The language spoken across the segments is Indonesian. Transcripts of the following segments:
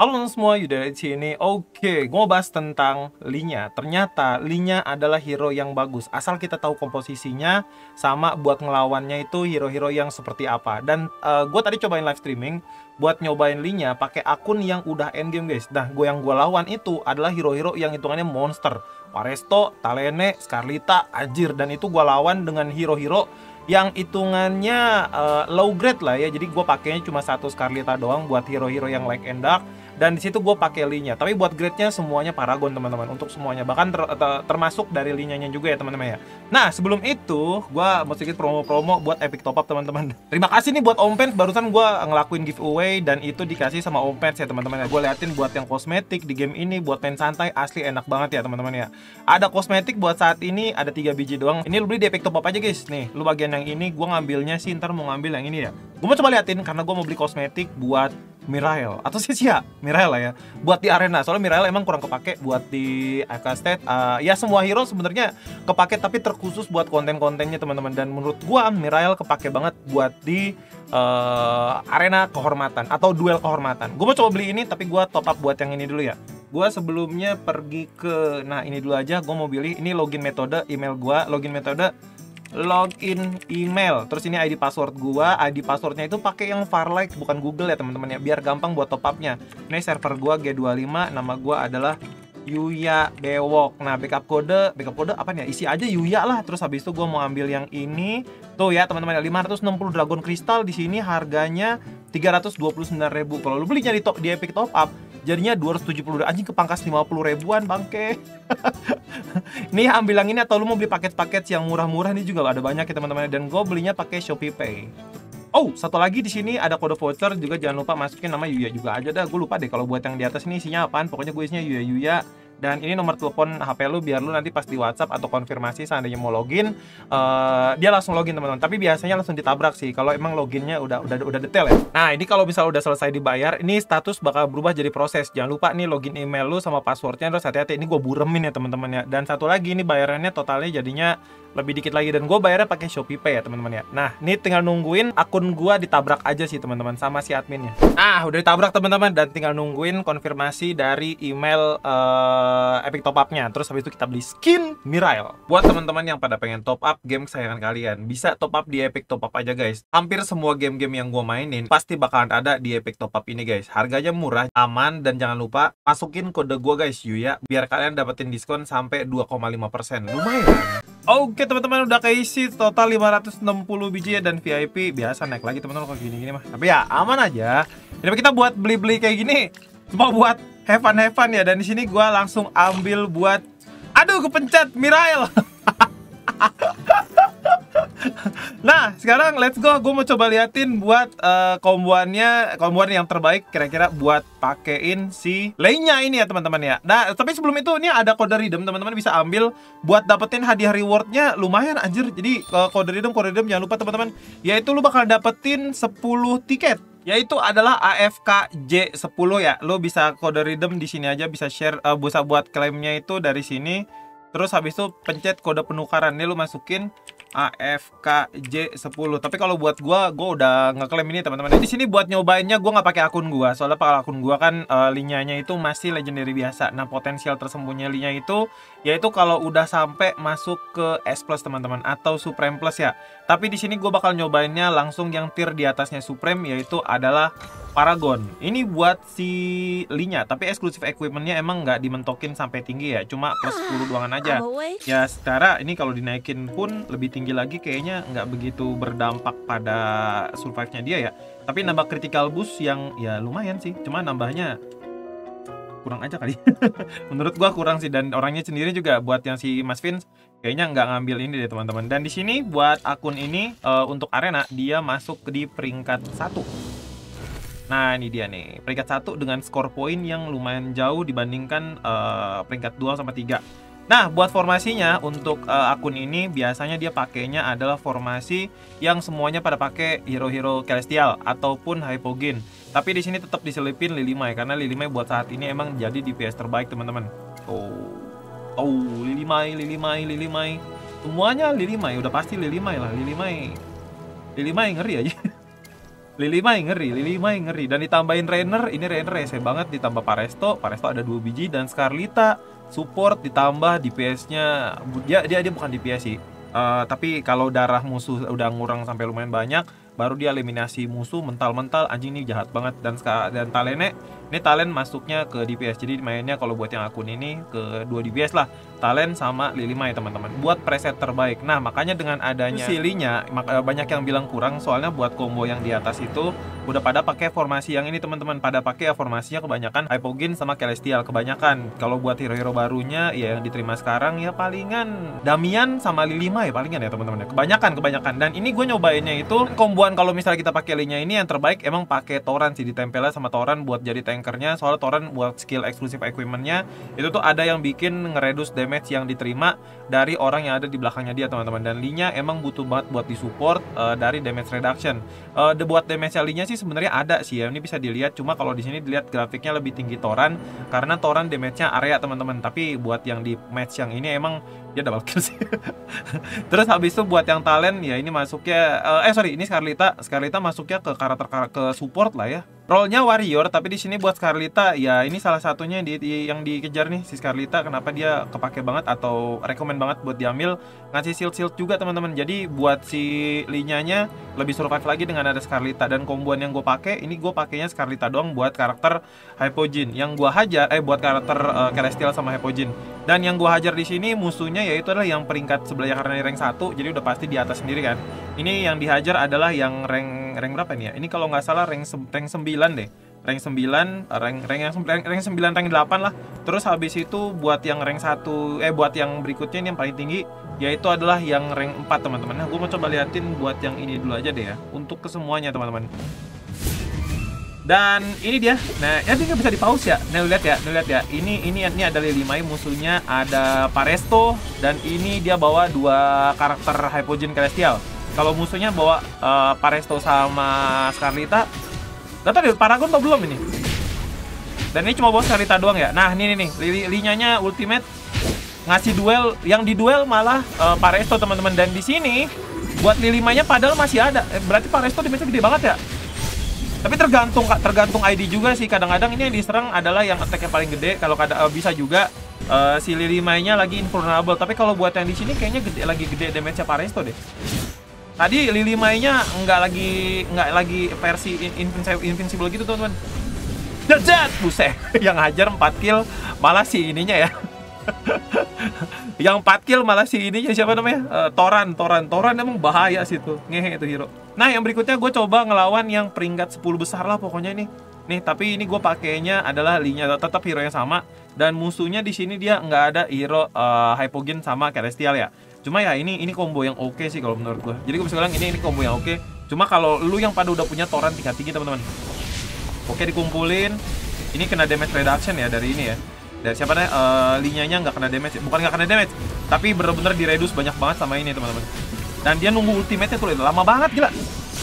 Halo semua, Yuda di sini. Oke, gue mau bahas tentang Linya. Ternyata Linya adalah hero yang bagus. Asal kita tahu komposisinya, sama buat ngelawannya itu hero-hero yang seperti apa. Dan gue tadi cobain live streaming buat nyobain Linya pakai akun yang udah endgame guys. Nah, yang gue lawan itu adalah hero-hero yang hitungannya monster. Paresto, Talene, Scarlita, Anjir. Dan itu gue lawan dengan hero-hero yang hitungannya low grade lah ya. Jadi gue pakainya cuma satu Scarlita doang buat hero-hero yang like and dark. Dan di situ gue pakai Linya. Tapi buat grade-nya semuanya Paragon teman-teman. Untuk semuanya, bahkan termasuk dari Linyanya juga ya teman-teman ya. Nah sebelum itu gue mau sedikit promo-promo buat Epic Top Up teman-teman. Terima kasih nih buat Ompens. Barusan gue ngelakuin giveaway dan itu dikasih sama Ompens ya teman-teman ya. Gue liatin buat yang kosmetik di game ini, buat main santai, asli enak banget ya teman-teman ya. Ada kosmetik buat saat ini ada 3 biji doang. Ini lu beli di Epic Top Up aja guys. Nih lu bagian yang ini, gue ngambilnya sih ntar mau ngambil yang ini ya. Gue mau coba liatin karena gue mau beli kosmetik buat Mirael atau Sia Mirael lah ya, buat di arena. Soalnya Mirael emang kurang kepake buat di AFK State. Ya semua hero sebenarnya kepake, tapi terkhusus buat konten-kontennya teman-teman. Dan menurut gua Mirael kepake banget buat di arena kehormatan atau duel kehormatan. Gua mau coba beli ini, tapi gua top up buat yang ini dulu ya. Gua sebelumnya pergi ke, nah ini dulu aja. Gua mau pilih ini login metode email gua, login metode login email, terus ini ID password gua. ID passwordnya itu pakai yang Farlight bukan Google ya teman-teman ya, biar gampang buat top upnya. Ini server gua G25, nama gua adalah Yuya Bewok. Nah backup kode apa nih ya, isi aja Yuya lah. Terus habis itu gua mau ambil yang ini tuh ya teman-teman ya, 560 Dragon Crystal. Di sini harganya 329.000. Kalau lu belinya di Epic Top Up jadinya 270. Anjing kepangkas 50 ribuan bangke. Nih ambil yang ini, atau lu mau beli paket-paket yang murah-murah nih juga ada banyak ya teman-teman. Dan gue belinya pakai Shopee Pay. Oh, satu lagi di sini ada kode voucher juga, jangan lupa masukin nama Yuya juga aja dah. Gue lupa deh kalau buat yang di atas ini isinya apaan. Pokoknya gue isinya Yuya. Dan ini nomor telepon HP lu biar lu nanti pas di WhatsApp atau konfirmasi seandainya mau login, dia langsung login teman-teman. Tapi biasanya langsung ditabrak sih kalau emang loginnya udah detail ya. Nah ini kalau misalnya udah selesai dibayar, ini status bakal berubah jadi proses. Jangan lupa nih login email lu sama passwordnya, terus hati-hati. Ini gue buremin ya teman-teman ya. Dan satu lagi ini bayarannya totalnya jadinya lebih dikit lagi, dan gue bayarnya pakai Shopee Pay ya teman-teman ya. Nah ini tinggal nungguin akun gue ditabrak aja sih teman-teman sama si adminnya. Nah udah ditabrak teman-teman, dan tinggal nungguin konfirmasi dari email Epic Top Up-nya. Terus habis itu kita beli skin Mirael. Buat teman-teman yang pada pengen top up game kesayangan kalian, bisa top up di Epic Top Up aja guys. Hampir semua game-game yang gue mainin pasti bakalan ada di Epic Top Up ini guys. Harganya murah, aman, dan jangan lupa masukin kode gue guys Yuya, biar kalian dapetin diskon sampai 2,5%. Lumayan. Oke teman-teman, udah keisi total 560 biji ya, dan VIP biasa naik lagi teman-teman kalau gini-gini mah. Tapi ya aman aja. Jadi kita buat beli-beli kayak gini cuma buat have fun ya. Dan di sini gua langsung ambil buat, aduh kepencet Mirael. Nah sekarang let's go, gue mau coba liatin buat komboan yang terbaik kira-kira buat pakein si Linya ini ya teman-teman ya. Nah tapi sebelum itu ini ada kode redeem, teman-teman bisa ambil buat dapetin hadiah rewardnya lumayan anjir. Jadi kode redeem jangan lupa teman-teman, yaitu lu bakal dapetin 10 tiket, yaitu adalah AFKJ 10 ya. Lo bisa kode redeem di sini aja, bisa share, bisa buat klaimnya itu dari sini. Terus habis itu pencet kode penukaran, nih lu masukin AFKJ 10. Tapi kalau buat gua udah ngeklaim ini teman-teman. Di sini buat nyobainnya gua nggak pakai akun gua, soalnya pakai akun gua kan Linyanya itu masih legendary biasa. Nah potensial tersembunyi Linya itu yaitu kalau udah sampai masuk ke S plus teman-teman, atau Supreme Plus ya. Tapi di sini gua bakal nyobainnya langsung yang tier di atasnya Supreme, yaitu adalah Paragon. Ini buat si Linya, tapi eksklusif equipmentnya emang nggak dimentokin sampai tinggi ya, cuma plus 10 doangan aja. Ya secara ini kalau dinaikin pun lebih tinggi lagi kayaknya nggak begitu berdampak pada survive-nya dia ya. Tapi nambah critical boost yang ya lumayan sih, cuma nambahnya kurang aja kali. Menurut gua kurang sih, dan orangnya sendiri juga buat yang si Mas Vince kayaknya nggak ngambil ini deh teman-teman. Dan di sini buat akun ini untuk arena dia masuk di peringkat 1. Nah ini dia nih, peringkat 1 dengan skor poin yang lumayan jauh dibandingkan peringkat 2 sama 3. Nah buat formasinya untuk akun ini biasanya dia pakainya adalah formasi yang semuanya pada pakai hero-hero Celestial ataupun Hypogean. Tapi di sini tetap diselipin Lilimai, karena Lilimai buat saat ini emang jadi DPS terbaik teman-teman. Lilimai. Semuanya Lilimai, udah pasti Lilimai lah. Lilimai ngeri aja. Lili Mai ngeri, Lili Mai ngeri. Dan ditambahin Rainer, ini Rainer rese banget, ditambah Paresto ada 2 biji, dan Scarlita support ditambah DPS-nya. Dia bukan DPS sih. Tapi kalau darah musuh udah ngurang sampai lumayan banyak, baru dia eliminasi musuh mental-mental. Anjing ini jahat banget. Dan talentnya, ini talent masuknya ke DPS. Jadi mainnya kalau buat yang akun ini ke 2 DPS lah, talent sama Lili Mai teman-teman, buat preset terbaik. Nah makanya dengan adanya silinya banyak yang bilang kurang, soalnya buat combo yang di atas itu udah pada pakai formasi yang ini teman-teman, pada pakai formasinya kebanyakan Hypogean sama Celestial kebanyakan. Kalau buat hero-hero barunya ya yang diterima sekarang ya palingan Damian sama Lili Mai palingan ya teman-teman, kebanyakan. Dan ini gue nyobainnya itu komboan, kalau misalnya kita pakai linya ini yang terbaik emang pakai Toran sih, ditempelnya sama Toran buat jadi tankernya. Soalnya Toran buat skill eksklusif equipmentnya itu tuh ada yang bikin ngeredus damage yang diterima dari orang yang ada di belakangnya dia teman-teman. Dan Lee-nya emang butuh banget buat disupport dari damage reduction. Buat damage Lee-nya sih sebenarnya ada sih ya, ini bisa dilihat. Cuma kalau di sini dilihat grafiknya lebih tinggi Toran, karena Toran damage-nya area teman-teman. Tapi buat yang di match yang ini emang dia double kill sih. Terus habis itu buat yang talent ya ini masuknya ini Scarlita masuknya ke karakter ke support lah ya. Role-nya warrior, tapi di sini buat Scarlita ya ini salah satunya yang dikejar nih si Scarlita. Kenapa dia kepake banget atau rekomend banget buat diambil, ngasih shield juga teman-teman. Jadi buat si Linya-nya lebih survive lagi dengan ada Scarlita. Dan komboan yang gue pakai ini, gue pakainya Scarlita doang buat karakter Hypogean. Yang gue hajar buat karakter Celestial sama Hypogean. Dan yang gue hajar di sini musuhnya yaitu adalah yang peringkat sebelahnya, karena rank 1 jadi udah pasti di atas sendiri kan. Ini yang dihajar adalah yang rank berapa nih ya? Ini kalau nggak salah rank 9 deh. Rank 9, rank 9, rank 8 lah. Terus habis itu buat yang rank 1 buat yang berikutnya ini yang paling tinggi yaitu adalah yang rank 4 teman-teman. Nah, gue mau coba liatin buat yang ini dulu aja deh ya, untuk kesemuanya teman-teman. Dan ini dia. Nah, ya nggak bisa di pause ya. Nah, lihat ya. Ini ada Lili Mai, musuhnya ada Paresto, dan ini dia bawa 2 karakter Hypogean Celestial. Kalau musuhnya bawa Paresto sama Scarlita. Gak tau deh, Paragon atau belum ini. Dan ini cuma bawa Scarlita doang ya. Nah, ini nih, Linya-nya ultimate ngasih duel, yang di duel malah Paresto teman-teman. Dan di sini buat Lili Mai-nya padahal masih ada. Berarti Paresto damage-nya gede banget ya. Tapi tergantung ID juga sih. Kadang-kadang ini yang diserang adalah yang attack-nya paling gede. Kalau bisa juga si Lili Mai-nya lagi invulnerable. Tapi kalau buat yang di sini kayaknya lagi gede damage-nya Paresto deh. Tadi Lili Mai-nya nggak lagi versi invincible gitu teman-teman. Jat, buset. Yang hajar 4 kill malah si ininya ya. Yang 4 kill malah si ininya siapa namanya? Toran emang bahaya sih tuh. Ngehe itu hero. Nah, yang berikutnya gue coba ngelawan yang peringkat 10 besar lah pokoknya ini. Nih, tapi ini gue pakainya adalah Lee-nya, tetap hero yang sama. Dan musuhnya di sini dia nggak ada hero Hypogean sama Celestial ya. Cuma ya ini combo yang oke sih kalau menurut gue. Jadi gue bisa bilang ini combo yang oke. Cuma kalau lu yang pada udah punya Toran tingkat tinggi teman-teman, oke dikumpulin. Ini kena damage reduction ya dari ini ya. Dari siapa nih? Linya-nya nggak kena damage. Bukan nggak kena damage, tapi bener-bener direduce banyak banget sama ini teman-teman. Dan dia nunggu ultimate-nya tuh lama banget gila.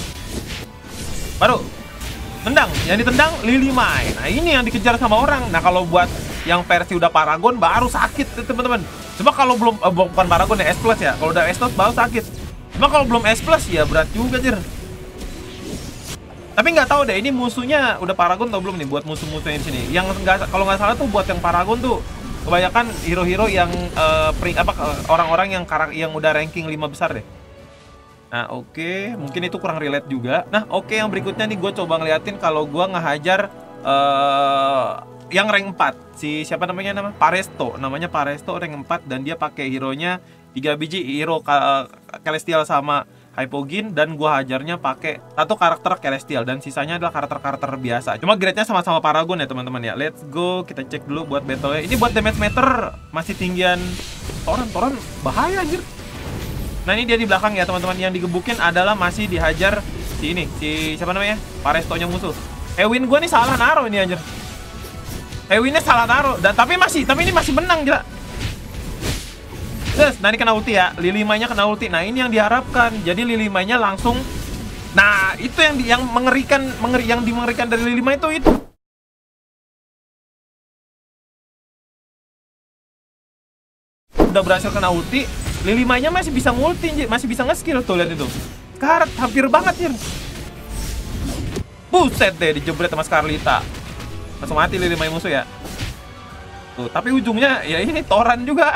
Baru tendang, yang ditendang Lili Mai. Nah ini yang dikejar sama orang. Nah kalau buat yang versi udah Paragon baru sakit teman-teman. Cuma kalau belum bukan Paragon ya, S plus ya. Kalau udah S plus baru sakit. Cuma kalau belum S plus ya berat juga jir. Tapi nggak tahu deh ini musuhnya udah Paragon atau belum nih buat musuh-musuhnya di sini. Yang kalau nggak salah tuh buat yang Paragon tuh kebanyakan hero-hero yang orang-orang yang udah ranking 5 besar deh. Nah oke, mungkin itu kurang relate juga. Nah oke, yang berikutnya nih gue coba ngeliatin kalau gue ngehajar yang rank 4. Si siapa namanya? Paresto. Namanya Paresto rank 4 dan dia pakai hero-nya 3 biji hero Celestial sama Hypogean, dan gue hajarnya pakai 1 karakter Celestial dan sisanya adalah karakter-karakter biasa. Cuma grade-nya sama-sama Paragon ya teman-teman ya. Let's go, kita cek dulu buat battle-nya. Ini buat damage meter masih tinggian Toran bahaya anjir. Nah ini dia di belakang ya teman-teman, yang digebukin adalah masih dihajar si siapa namanya? Paresto-nya musuh. Ewin gue nih salah naruh ini anjir. Ewinnya salah naruh dan tapi ini masih menang gila. Terus, nah ini kena ulti ya, Lili Mai-nya kena ulti. Nah ini yang diharapkan. Jadi Lili Mai-nya langsung. Nah itu yang mengerikan dari Lili Mai itu. Udah berhasil kena ulti, Lili Mai-nya masih bisa ngulti, masih bisa nge-skill tuh, lihat itu. Karet hampir banget ya. Buset deh, dijebret sama Scarlita. Langsung mati Lily Mai musuh ya. Tuh, tapi ujungnya ya ini Toran juga.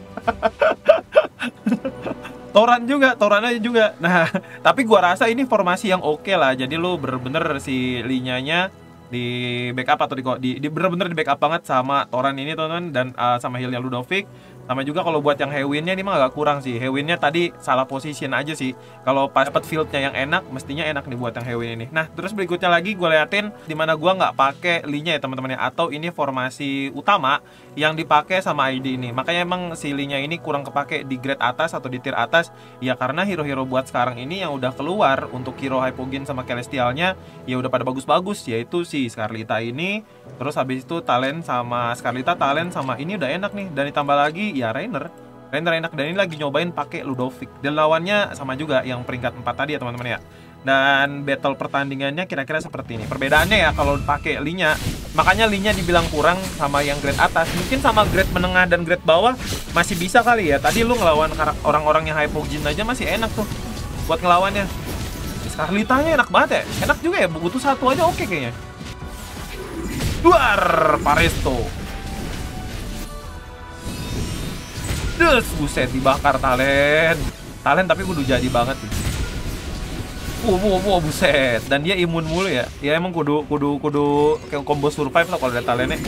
Toran aja juga. Nah, tapi gua rasa ini formasi yang oke lah. Jadi lu bener-bener si Linyanya di backup atau di bener-bener di backup banget sama Toran ini teman-teman, dan sama healnya Ludovic. Sama juga kalau buat yang Hewinnya ini mah agak kurang sih. Hewinnya tadi salah position aja sih. Kalau pas dapat fieldnya yang enak, mestinya enak nih buat yang Hewin ini. Nah, terus berikutnya lagi gue liatin dimana gue nggak pakai Lee-nya ya teman-teman ya. Atau ini formasi utama yang dipakai sama ID ini. Makanya emang si Lee-nya ini kurang kepake di grade atas atau di tier atas. Ya karena hero-hero buat sekarang ini yang udah keluar untuk hero Hypogean sama Celestialnya ya udah pada bagus-bagus, yaitu si Scarlita ini. Terus habis itu Talent sama Scarlita, Talent sama ini udah enak nih. Dan ditambah lagi ya Rainer enak, dan ini lagi nyobain pakai Ludovic. Dan lawannya sama juga yang peringkat 4 tadi ya teman-teman ya. Dan battle pertandingannya kira-kira seperti ini. Perbedaannya ya kalau pakai Lee-nya, makanya Lee-nya dibilang kurang sama yang grade atas. Mungkin sama grade menengah dan grade bawah masih bisa kali ya. Tadi lu ngelawan orang-orang yang Hypogean aja masih enak tuh buat ngelawannya. Scarlitanya enak banget ya. Enak juga ya, butuh satu aja oke kayaknya. Duar, Paresto. Des, buset dibakar Talent tapi kudu jadi banget sih. Buset. Dan dia imun mulu ya. Ya emang kudu kayak combo survive lah kalau ada Talentnya.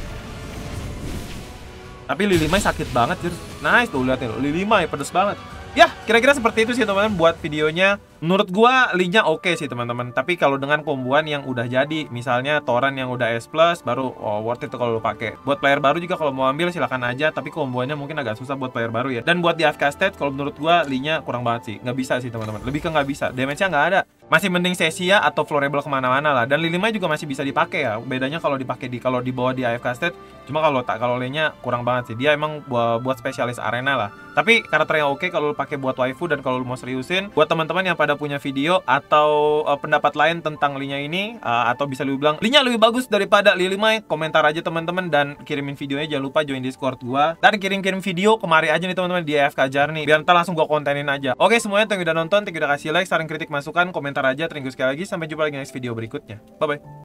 Tapi Lily Mai sakit banget, Jir. Nice tuh liatin, Lily Mai pedes banget. Ya, kira-kira seperti itu sih teman-teman buat videonya. Menurut gua Lee-nya oke sih teman-teman. Tapi kalau dengan komboan yang udah jadi, misalnya Toran yang udah S+, baru worth it kalau lo pakai. Buat player baru juga kalau mau ambil silakan aja, tapi komboannya mungkin agak susah buat player baru ya. Dan buat di AFK state kalau menurut gua Lee-nya kurang banget sih. Nggak bisa sih teman-teman. Lebih ke nggak bisa. Damage-nya nggak ada. Masih mending Cecia atau Florable kemana-mana lah. Dan Lily Mai juga masih bisa dipakai ya. Bedanya kalau dipakai kalau dibawa di AFK state, cuma kalau Lee-nya kurang banget sih. Dia emang buat spesialis arena lah. Tapi karakternya oke kalau pakai buat waifu, dan kalau mau seriusin buat teman-teman yang pada punya video atau pendapat lain tentang Lee-nya ini, atau bisa lu bilang Lee-nya lebih bagus daripada Lily Mai, komentar aja teman-teman, dan kirimin videonya. Jangan lupa join Discord gua dan kirim video kemari aja nih teman-teman di AFK Journey biar ntar langsung gua kontenin aja. Oke semuanya, thank you udah nonton, thank you udah kasih like, saran kritik masukan, komentar aja. Thank you sekali lagi, sampai jumpa lagi next video berikutnya. Bye bye.